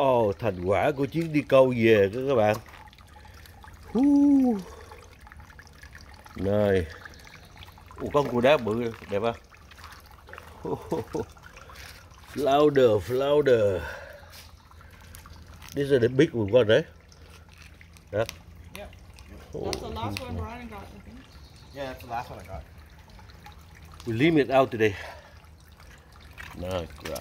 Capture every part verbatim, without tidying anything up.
Wow, thành quả của chuyến đi câu về các bạn. Uh. Này, uh, con cua đá bự đẹp không? Uh. Flounder, flounder. This is the big one, right? Yeah. Yep. That's the last one Ryan got, I think. Yeah, that's the last one I got. We leave it out today. Nice crap.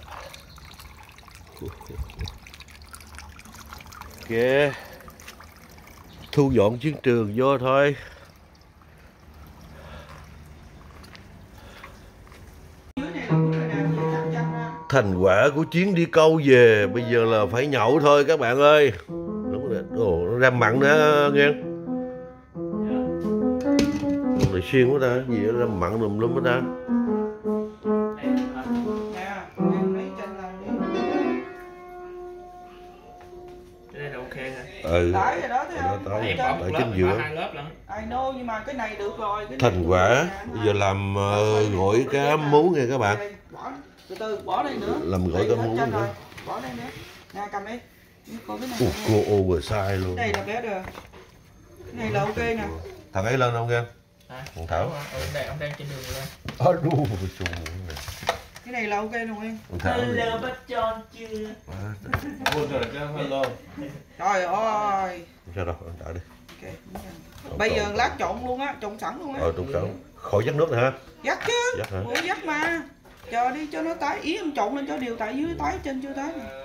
Ok, thu dọn chiến trường vô thôi. Thành quả của chuyến đi câu về bây giờ là phải nhậu thôi các bạn ơi. Ồ, nó ra mặn nữa nghe. Này xuyên quá ta, gì ra mặn lùm lum hết ta. Ừ, tái rồi đó thấy không? tái tái chính giữa. I know, nhưng mà cái này được rồi. Cái Thành quả bây giờ làm uh, gỏi cá mú nghe các bạn. Bỏ, từ từ bỏ đây nữa. Làm gỏi cá mú nữa. Bỏ đây nữa. Nè cầm đi. Còn cái này. Ủa, cô oversize luôn. Cái này là bé được. Cái này là ok nè. Thằng ấy lên không nghe? Thằng Thảo. Ừ, đây ông đang trên đường lên. Ờ đu chung. Cái này là ok luôn em. Hello bắt tròn chưa? Hello. Trời ơi. Sao đâu, đợi đi. Okay. Bây giờ lát trộn luôn á, trộn sẵn luôn á. Ờ trộn sẵn. Khỏi dắt nước nữa hả? Dắt chứ. Dắt hả? Ủa dắt mà. Chờ đi cho nó tái, ý em trộn lên cho đều tại dưới tái trên chưa tái nè.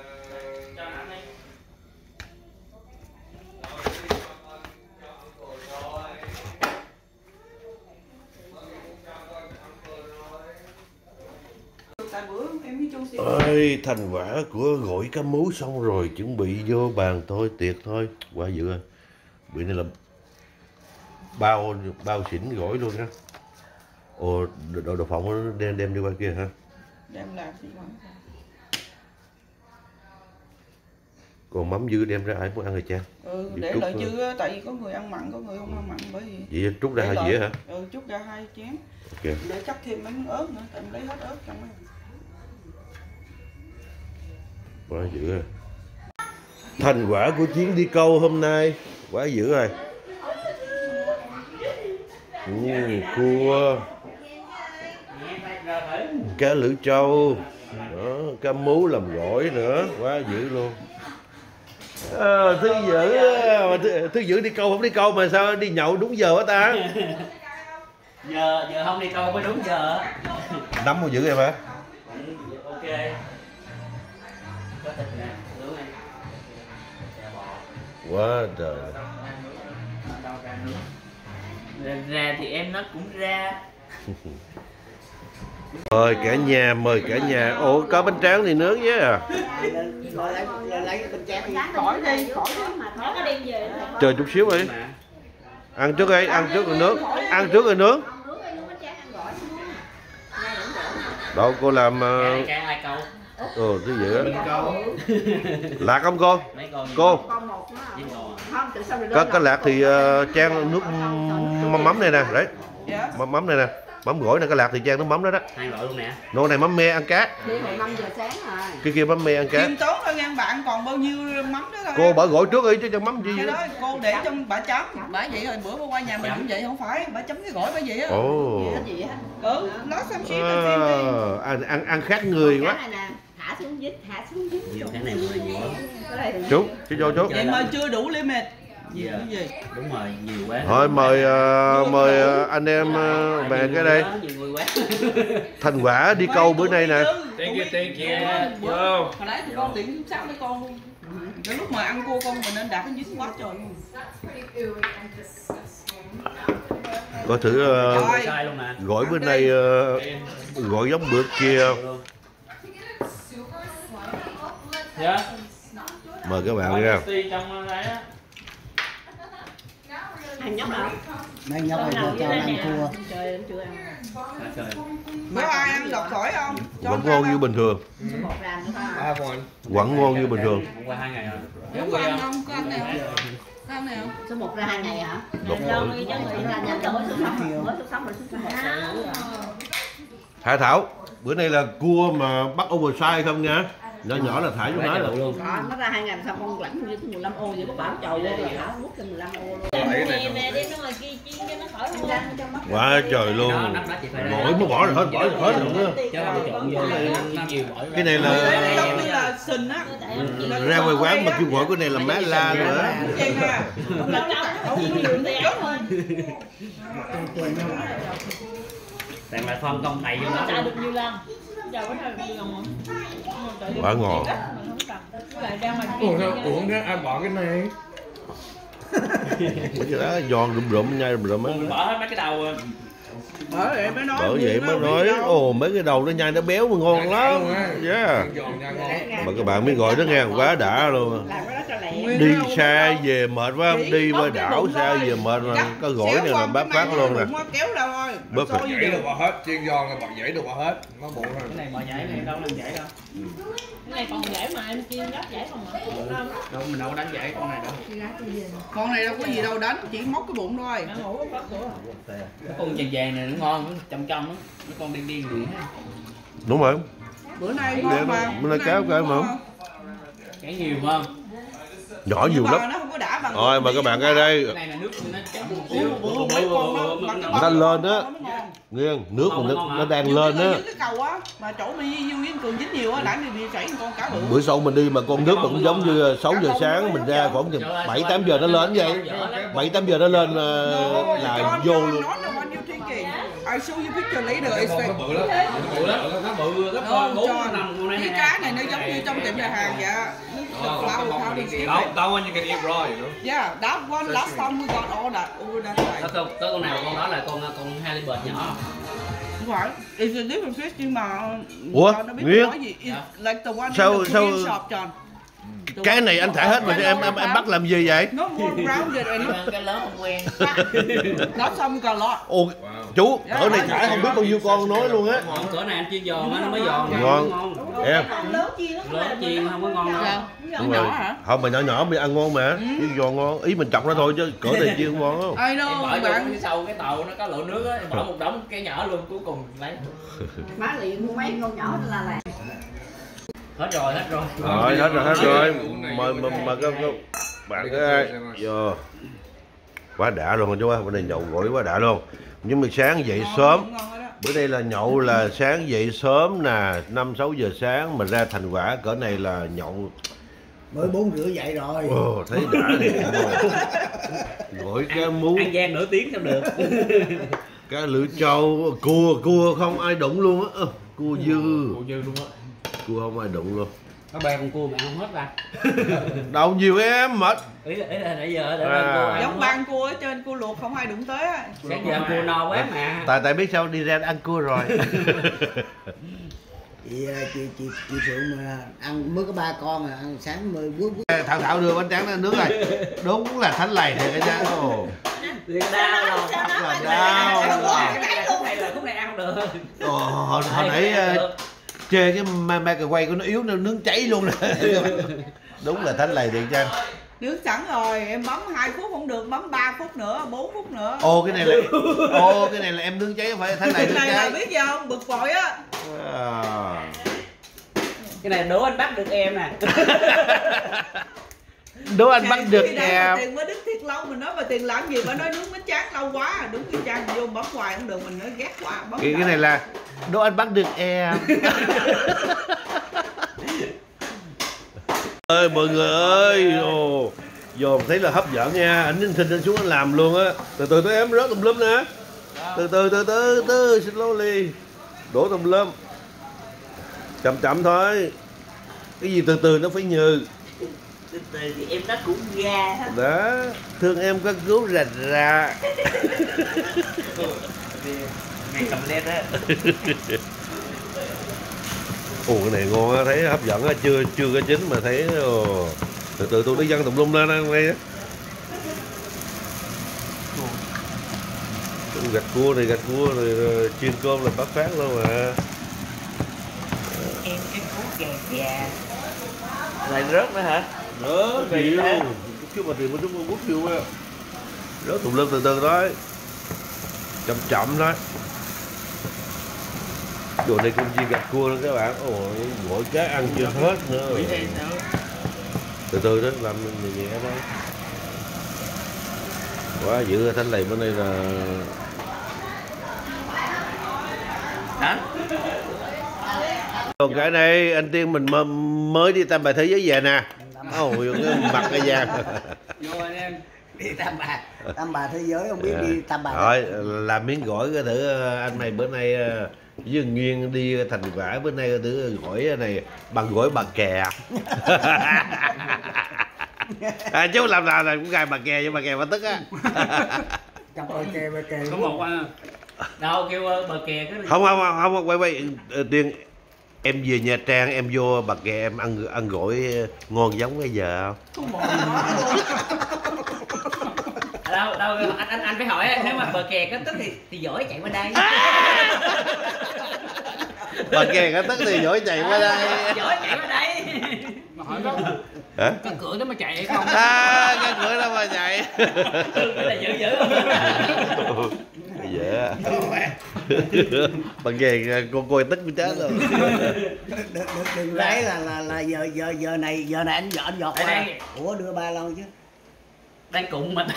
Ơi, thành quả của gỏi cá mú xong rồi, chuẩn bị vô bàn thôi, tiệc thôi, quá dữ rồi. Bữa nay là bao bao xỉn gỏi luôn á. Ồ, đồ đồ phòng nó đem đem đi qua kia hả? Đem làm gì mà. Còn mắm dư đem ra ai muốn ăn rồi cha? Ừ, để lợi dư á, tại vì có người ăn mặn, có người không ăn mặn bởi vì. Vậy trút ra hai dĩa hả? Ừ, trút ra hai chén. Ok. Để chắc thêm bánh ớt nữa, tại mình lấy hết ớt trong đó. Quá dữ rồi. Thành quả của chuyến đi câu hôm nay quá dữ rồi. Ừ, cua, cá lưỡi trâu, đó, cá mú làm gỏi nữa, quá dữ luôn. À, thứ dữ, thứ, thứ dữ đi câu không đi câu mà sao đi nhậu đúng giờ hả ta? Giờ giờ không đi câu mới đúng giờ. Nắm có dữ em hả? Ok. Có thịt nè, nướng nè. Quá trời. Ra, ra thì em nó cũng ra. Mời cả nhà, mời cả nhà. Ủa có bánh tráng thì nướng với à? Khỏi đi, khỏi đi. Chờ chút xíu đi. Ăn trước đi, ăn trước rồi nướng. Ăn trước rồi nướng. Đâu cô làm uh... ừ thứ gì á. Lạc không cô? Cô có cái lạc thì uh, chan nước mắm, mắm này nè, đấy mắm, mắm này nè, mắm gỏi này, cái lạc thì chan nước mắm đó đó. Hai loại luôn nè. Nô này mắm me ăn cá. năm giờ sáng rồi. Cái kia mắm me ăn cá. Kim tốn thôi nha bạn, còn bao nhiêu mắm đó thôi. Cô bỏ gỏi trước đi chứ cho mắm gì. Cái đó cô để trong bả chấm. Bả vậy rồi bữa qua nhà mình cũng vậy không phải, bả chấm cái gỏi bả vậy á. Ồ. Ừ, nó xăm xí À, ăn ăn ăn khác người quá. Thả xuống vít, thả xuống vít. Nhiều cái này mười nhiều lắm. Chú, chú vô chú. Vậy mà chưa đủ limit. Gì yeah. cái gì? Đúng rồi, nhiều quá. Thôi mời uh, mời uh, anh em uh, về cái đây. Thành quả đi câu bữa nay nè. Thank you, thank you. Hồi nãy thì con điện sao với con luôn. Cái lúc mà ăn cua con mình nên đặt cái dính quá trời luôn. Có thử uh, gỏi bữa nay uh, gỏi giống bữa kia. Yeah. Mời các bạn nha. Ăn nhóc nào? Mấy nhóc này cho ăn cua. Trời em chưa ăn. Có ai ăn đọt sỏi không? Vẫn ngon như bình thường. Vẫn ngon như bình thường. Qua hai ngày rồi. Có ăn không? Có ăn này không? Có ăn này không? Số một ra hai ngày hả? Đọt sỏi. Hà Thảo, bữa nay là cua mà bắt oversize không nha? nhỏ nhỏ là thả xuống nói là luôn. Đó, nó ra hai ngàn xong con lãnh như mười lăm ô vậy bác bảo trầu luôn là thả mút cho mười lăm ô luôn. Nè nè đi nó ngoài kia chiên cho nó khỏi Anh luôn. rang cho mắt. quá trời luôn. Mỗi mới bỏ rồi hết bỏ rồi hết rồi nữa. Chứ không trộn vô nó nhiều bỏ. Cái này là Đấy, giống như là sình á. ra ngoài quán mà kêu gọi cái này là má la nữa. Chèn ra. Là trong nó không nhiều tiền thôi. Tại mà phân công thầy vô Nó đó. chạy được nhiều lần. Giờ có thể được nhiều lần không? Quá ngon. Lại ra ngoài Ủa sao uống thế ai bỏ cái này? Mấy cái đó giòn rụm rụm nhai rụm rụm á. Bỏ hết mấy cái đầu. Bởi vậy mới nói. Bởi nhiều vậy nó mới không nói biết đâu. ồ mấy cái đầu nó nhai nó béo mà ngon lắm. Yeah. Giòn nha ngon. Mà các bạn mới gọi nó nghe quá đã luôn. Làm cái đó cho lẹ. Nguyên Đi nó đâu xa có- về mệt quá, Chỉ đi qua bóp cái đảo bụng xa thôi. về mệt mà Cắt có gỏi xéo này là qua bát cái phát máy luôn nè. bụng nó kéo ra thôi. Bớt Xôi phải- vô Dãy được. được bỏ hết, chiên giòn là bỏ dãy được bỏ hết. Nó bụng thôi. Cái này bỏ dãy này đâu làm dãy đâu. cái này còn dễ mà em chiên gấp dễ không mà. Đâu mình đâu đánh dãy con này đâu. Con này đâu có gì đâu đánh, chỉ móc cái bụng thôi. Nó ngủ có cửa. Cái con vàng vàng này nó ngon, nó trong trong á. Nó con điên điên vậy ha. Đúng rồi. Bữa nay Để ngon mà. bữa Bữa nay nay cáo cũng cái ngon. mà. Cái nhiều không? Nhỏ nhiều Nhưng mà lắm. nó không có đã bằng. Rồi mà các bạn ở đây Cái này là nước nó chấm một Ủa, xíu. ủa, mấy con nó bằng cái nó bông lên á. nó mới ngon. Nghiêng nước mà nó, nó đang Như lên cái- á. như cái cầu á mà chỗ mi Duy với Cường dính nhiều á, nãy đi chảy con cá bự. Bữa sau mình đi mà con nước nó cũng giống như sáu giờ sáng mình ra khoảng chừng bảy tám giờ nó lên vậy. bảy tám giờ nó lên ờ, là vô luôn. Nó là bao nhiêu thiên kỳ. I show you picture later. Cái It's con like- nó bự lắm. Nó bự lắm. Nó bự gấp No, bốn John, năm con này. cái cá này nó giống như trong tiệm nhà hàng vậy. Nó Oh, flour come on, powder that, skip. that one you can eat raw, you know. Yeah, that one last time we got all that over that Có side. con, có con nào con đó là con con halibut nhỏ. Không phải, it's a different fish nhưng mà Ủa, John nó biết Nguyên? nói gì. It's like the one Sao- in the sao- Korean shop, John. The Cái one- này anh thả hết mà em em em bắt làm gì vậy? Nó more grounded and nó Cái lớn không quen. last time we got a lot. Ồ, chú, cỡ này thả không biết bao nhiêu con nói luôn á. Ngon cỡ này anh chiên giòn á nó mới giòn. Ngon. Em. Lớn chiên nó Lớn chiên không có ngon đâu. Dạ. Đúng Nhỏ rồi. hả? Không mà nhỏ nhỏ mới ăn ngon mà. Chứ giòn ngon. Ý mình chọc ra thôi chứ cỡ này chiên ngon không? I Em know, bỏ vô bạn. cái sau cái tàu nó có lỗ nước á, em bỏ một đống cái nhỏ luôn cuối cùng lấy. Má liền mua mấy con nhỏ là là. Hết rồi, hết rồi. Rồi, hết rồi, hết rồi. Mời mời mời các các bạn ơi. Vô. Quá đã luôn chú ơi, bữa nay nhậu gỏi quá đã luôn. Nhưng mà sáng dậy sớm. Ngon rồi đó. Bữa đây là nhậu là sáng dậy sớm nè, năm sáu giờ sáng mà ra thành quả cỡ này là nhậu. Mới bốn rưỡi dậy rồi. Ồ, thấy đã thiệt rồi. Gỏi cá mú, Ăn gian nửa tiếng sao được. cá lưỡi trâu, cua, cua không ai đụng luôn á. Ờ, Cua dư, Cua dư luôn á. cua không ai đụng luôn. Có ba con cua mà ăn không hết ra. Đâu nhiều em mệt. Ý là, ý là nãy giờ để À. cua ăn Giống không hết. ban cua ở trên cua luộc không ai đụng tới á. Sáng giờ ăn cua no quá mà. Tại tại biết sao đi ra ăn cua rồi. Chị, chị, chị, chị Phượng mà ăn mới có ba con mà ăn sáng mới bước bước. Thảo Thảo đưa bánh tráng ra nước này. Đúng là thánh lầy thiệt cái nha. Ồ, Thiệt đau rồi. thật là đau. Hay là khúc này ăn được. Ồ, hồi, hồi nãy ờ, chê cái ma ma cà quay của nó yếu nó nướng cháy luôn nè. Đúng là thánh lầy thiệt cha. Nướng sẵn rồi, em bấm hai phút không được, bấm ba phút nữa, bốn phút nữa. Ô cái này là ô cái này là em nướng cháy không phải thánh lầy Cái nướng này là cháy. biết gì không? Bực bội á. À. Cái này đố anh bắt được em nè. Đố anh bắt được Khi đây mà em. Tiền mới đứt thiệt lâu, mình nói mà Tiền làm gì mà nói nướng bánh tráng lâu quá. Đúng cái trang vô bấm hoài không được, mình nói ghét quá. Bấm Cái, cái này là đố anh bắt được em. ơi mọi người ơi, ồ dồn thấy là hấp dẫn nha, anh ninh thịnh anh xuống anh làm luôn á. Từ từ tới em rớt tùm lum nè. Từ từ từ từ từ slowly đổ tùm lum, chậm chậm thôi. Cái gì từ từ nó phải nhừ. Từ từ thì em nó cũng ra. Đó, thương em có cứu rạch ra. Mày cầm lên á. Ồ cái này ngon á, thấy hấp dẫn á, chưa chưa có chín mà thấy ồ. Từ từ tôi nó văng tùm lum lên đây á. Gạch cua này, gạch cua rồi, rồi chiên cơm là bắt phát luôn mà. Em cái cú gà gà. Lại rớt nữa hả? Đó, chịu. Chứ mà tiền của chúng tôi bút chịu á. Rớt tùm lum từ từ thôi. Chậm chậm thôi. Đồ này cũng chiên gạch cua đó các bạn. Ôi, gỏi cá ăn chưa hết nữa. Từ từ đó làm nhẹ nhẹ thôi. Quá dữ Thanh Lầy bữa nay là hả? Còn cái này anh Tiên mình mới đi Tam Bà Thế Giới về nè. Ôi mặt cái da. Vô anh em. Đi Tam Bà, Tam Bà Thế Giới không biết đi Tam Bà. Rồi làm miếng gỏi cái thử anh này bữa nay với Nguyên đi Thành Vải bữa nay thử gỏi này bằng gỏi bà kè. À, chú làm nào là cũng gai bà kè với bà kè bà tức á. Cặp bà kè bà kè. Có một anh đâu kêu bờ kè cái Không không không không quay quay Tiên em về Nha Trang em vô bà kè em ăn ăn gỏi ngon giống cái giờ không? Không bỏ nó luôn. đâu đâu anh anh anh phải hỏi nếu mà bờ kè có tức thì thì giỏi chạy qua đây. Bà kè có tức thì giỏi chạy qua đây. Giỏi chạy qua đây. Mà hỏi có Hả? cái cửa đó mà chạy hay không? À, cái cửa đó mà chạy. Cái là dữ dữ. Dạ. Bà kè con coi tức mới chết rồi. Đừng, đừng, đừng lấy là là là giờ giờ giờ này giờ này anh giọt anh giọt qua. Ủa đưa ba lâu chứ. Đang cụng mình.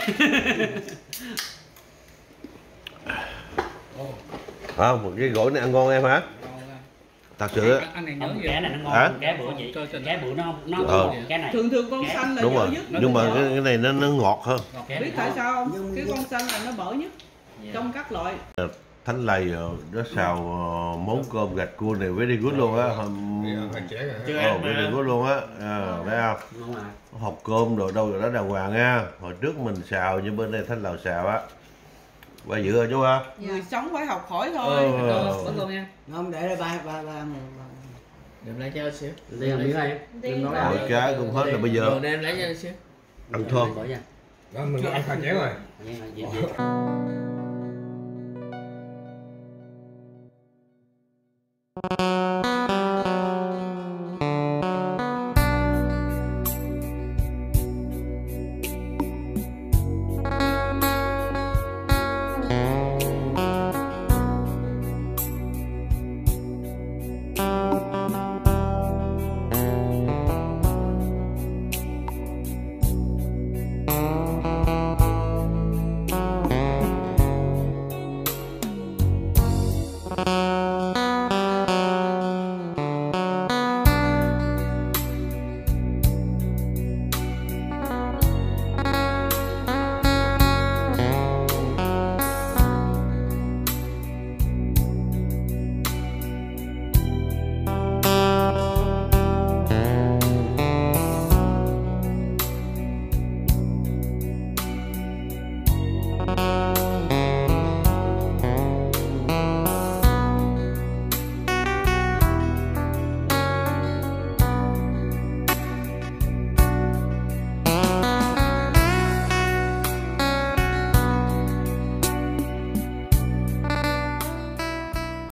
Không, một cái gỏi này ăn ngon em hả? Thật sự á. Anh này nhớ Không, gì? cái này nó Hả? ngon, cái bữa chị, cái bữa nó nó Ờ. ngon, cái này. Thường thường con xanh là Đúng dở rồi, nhất. nhưng mà cái, cái này nó nó ngọt hơn. Cái Biết tại sao không? Cái con xanh là nó bở nhất trong các loại. Thanh Lầy nó xào món cơm gạch cua này very good luôn á. Hoài trẻ rồi. Chưa Ồ, ăn very mà. good luôn á. À, thấy không? Ngon mà. Hộp cơm rồi đâu rồi đó đàng hoàng nha. Hồi trước mình xào như bên đây Thanh Lầu xào á. Ba dữ rồi chú ha. Người sống phải học hỏi Ờ. thôi. Bớt luôn nha. Không để đây ba ba ba. Đem lấy cho xíu. Đi làm miếng này. Đem nói Gỏi cá cũng hết rồi bây giờ. Đồ đem lấy cho xíu. Ăn thơm. Bỏ nha. Đó, mình ăn hoài trẻ rồi. Dạ, dạ, dạ.